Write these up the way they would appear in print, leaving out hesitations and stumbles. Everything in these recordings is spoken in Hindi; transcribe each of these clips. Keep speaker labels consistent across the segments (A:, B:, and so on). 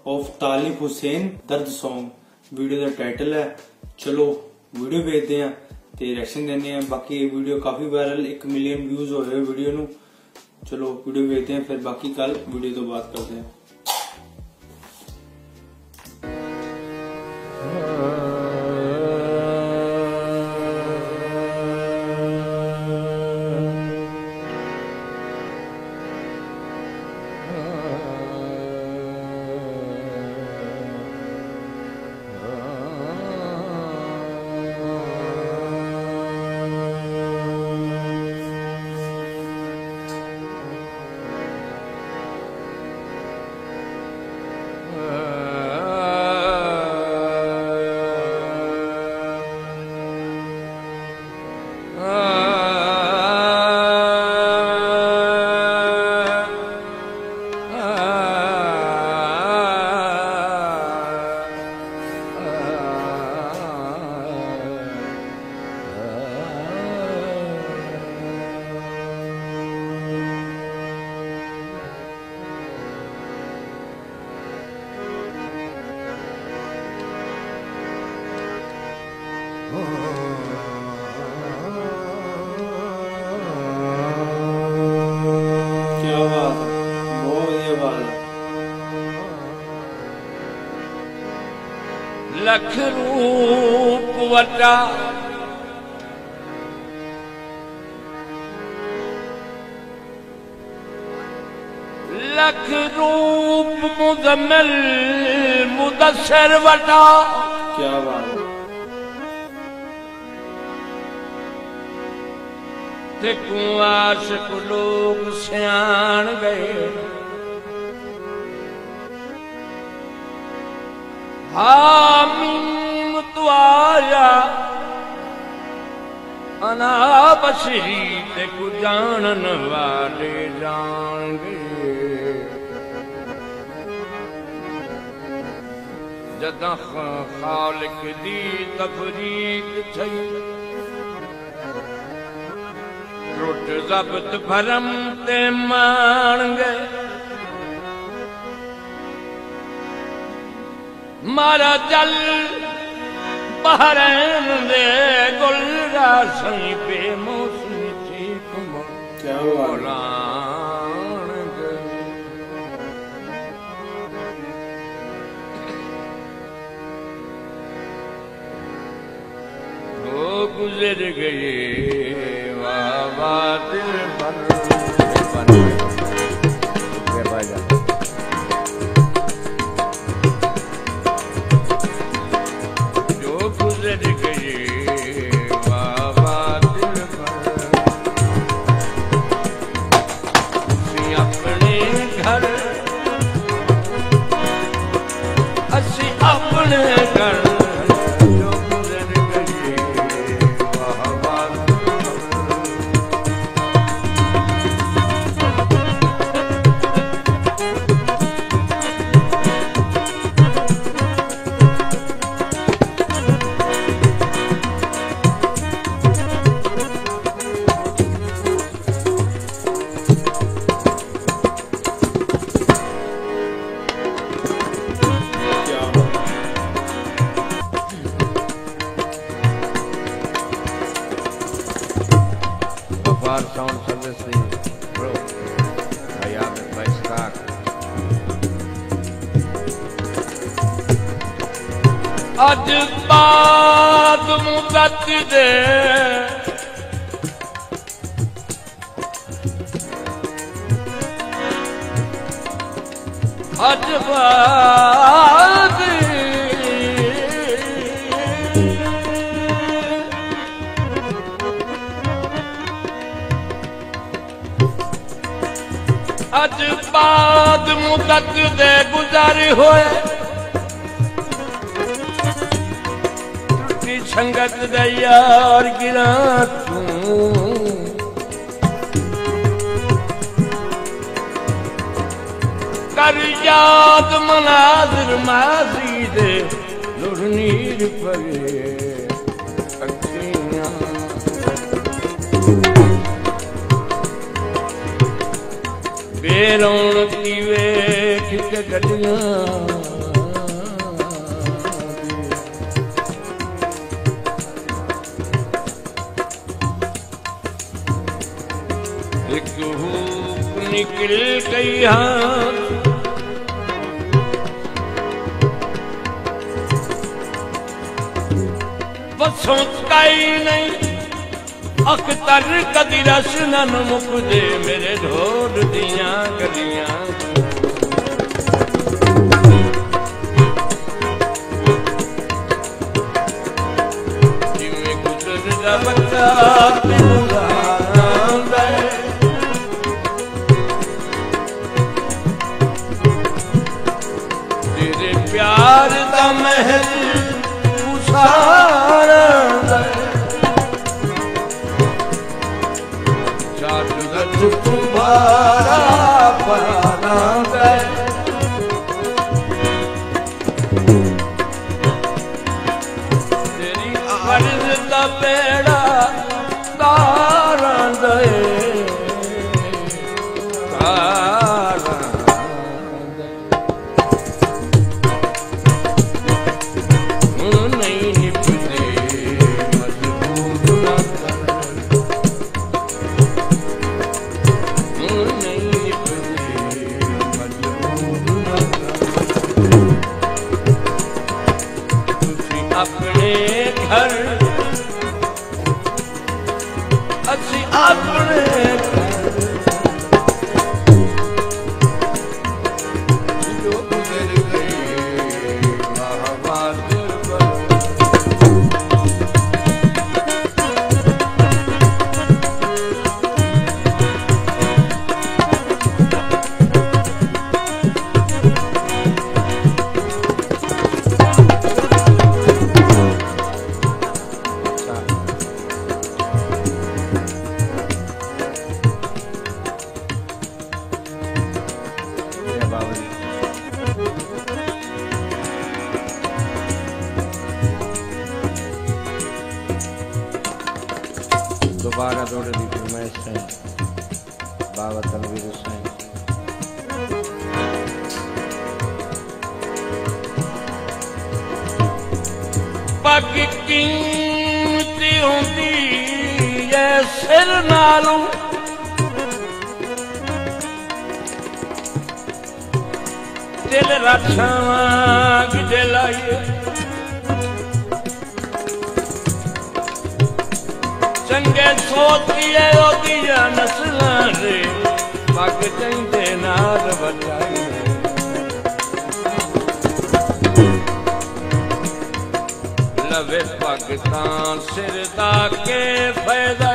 A: ऑफ तालिब हुसैन दर्द सॉन्ग वीडियो का टाइटल है। चलो वीडियो भेजते हैं ते रिएक्शन देने हैं। बाकी ये वीडियो काफी वायरल 1 मिलियन व्यूज हो गए वीडियो नू। चलो वीडियो भेजते हैं, फिर बाकी कल वीडियो तो बात करते हैं। क्या बात है, बहुत बढ़िया बात है।
B: लख रूप वटा लख रूप मुजम्मिल मुदस्सिर वटा।
A: क्या बात है।
B: ते आशिक लोग सियाण गए। हामीम तू आया अना बशरी ते को जानन वाले जान गए। जदा खालिक दी तफरीक थई रुट ज़ब्त भरम ते मान गए। मारा जल बहरैन दे गुल रासनी पे मौसमी थी
A: क्या हुआ
B: वो गुजर गए। वाह दिल बन जो गुजर गए। वाह दिल बन अपने घर असी अपने घर sound service bro. I am at my start. आज बाद मुद्दत दे आज बाद आज बाद मुद्दत दे गुजारी होए। टूटी संगत दे यार गिरा तू कर याद मनाजिर माजी दे नुरनीर परे ਰੌਣਕੀ ਵੇਖ ਕੇ ਗੱਡੀਆਂ ਇੱਕ ਹੂਕ ਨਿਕਲ ਗਈ ਹਾਂ ਬਸੋਂ ਕਾਈ ਨਹੀਂ ਅਖਤਰ ਕਦੀ ਰਸਨਨ ਮੁਕਦੇ ਮੇਰੇ ਢੋਲ ਦੀਆਂ ਗਲੀਆਂ ਜਿਵੇਂ ਗੁਜ਼ਰਦਾ ਵਕਤਾ ਤੈਨੂੰ ਆਉਂਦਾ ਤੇਰੇ ਪਿਆਰ ਦਾ ਮਹਿਲ ਉਸਾਰਾ तुम्हारा पाना गए तेरी अर्ज का बेड़ा तारा दे नहीं निपटे मजबूर अपने घर अच्छी अपने जो गुजर गई दोबारा दौड़े दी फरमाइश है बाबा तनवीर हुसैन पग कीमती होंदी है सिर नालों दिल रक्षावा गिजे लाइए चंगे सोचिए ओदिया नस्लां दे पग चंगे नाल बचाइए लवे पग तां सिर दा के फायदा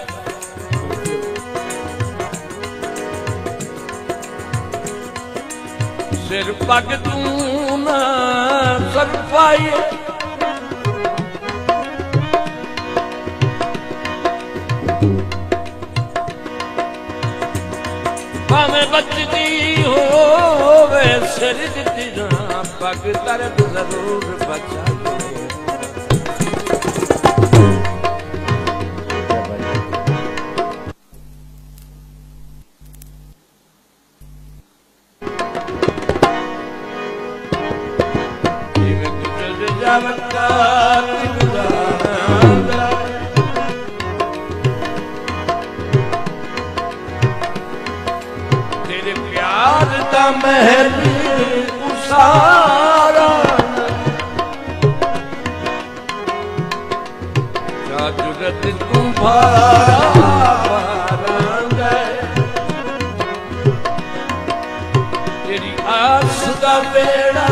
B: सिर पग तू ना सर पाइए भावें बचती होवे सिर दिती ना पग दर्द जरूर बचाइए तेरे प्यार दा महल उसारा जुगत तुम्हारा तेरी आस दा बेड़ा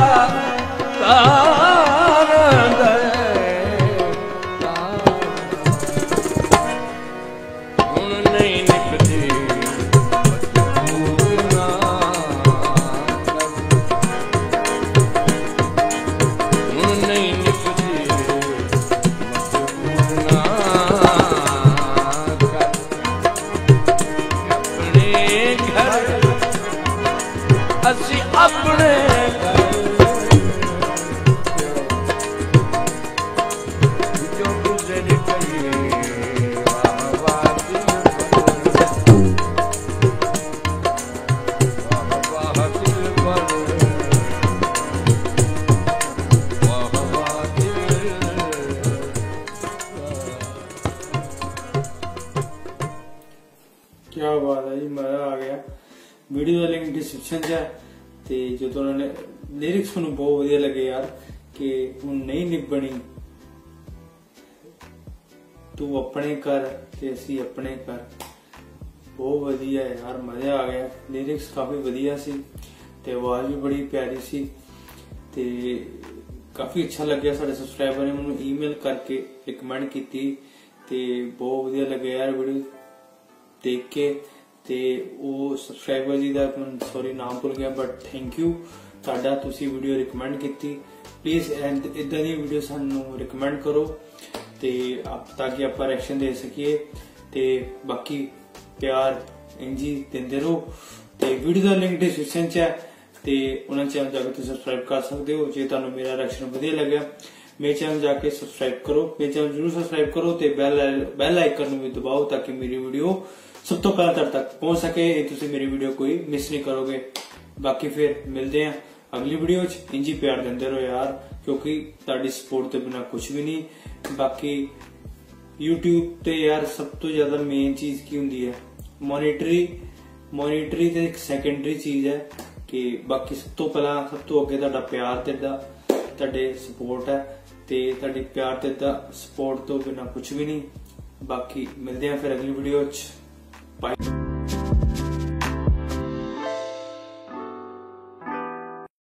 A: डिस्क्रिप्शन च है। ते जो उन्होंने लिरिक्स मैनूं बहुत वधिया लगे यार कि हुण नहीं निभणी तू अपने कर ते असीं अपने कर, बहुत वधिया है यार, मजा आ गया। लिरिक्स काफी वधिया सी ते आवाज भी बड़ी प्यारी सी ते काफी अच्छा लग्या। साडे सबसक्राइबर ने मैनूं ईमेल करके रिकमेंड कीती ते बहुत वधिया लगे यार वीडियो देख के। ते वो सब्सक्राइबर जी दा सॉरी नाम भुल गया, बट थैंक यू तुहाडा, तुसी वीडियो रिकमेंड कीती। प्लीज इदां दी वीडियो सानू रिकमेंड करो ते ताकि आप रिएक्शन दे सकीए। ते बाकी प्यार इंजी देंदे रहो। ते वीडियो दा लिंक डिस्क्रिप्शन च है ते उन्हां चैनल जाके तुसीं सब्सक्राइब कर सकते हो। जे तुहानू मेरा रिएक्शन वधिया लग्या मेरे चैनल जाके सब्सक्राइब करो, मेरे चैनल जरूर सब्सक्राइब करो ते बेल आइकन नूं भी दबाओ ताकि मेरी वीडियो सब तो पहले तुहाडे तक पहुंच सके, तुसीं मेरी वीडियो कोई मिस नहीं करोगे। बाकी फिर मिलते हैं अगली वीडियो च। इंजी प्यार देंदे रहो यार, क्योंकि तुहाडी सपोर्ट तो बिना कुछ भी नहीं। बाकी यूट्यूब ते यार सब तो ज्यादा मेन चीज की हुंदी है मॉनिटरी ते एक सैकेंडरी चीज है कि बाकी सब तो पहला सब तो अगे तुहाडा प्यार ते तुहाडे सपोर्ट है ते तुहाडी प्यार ते सपोर्ट तो बिना कुछ भी नहीं। बाकी मिलते हैं फिर अगली वीडियो च। बाय।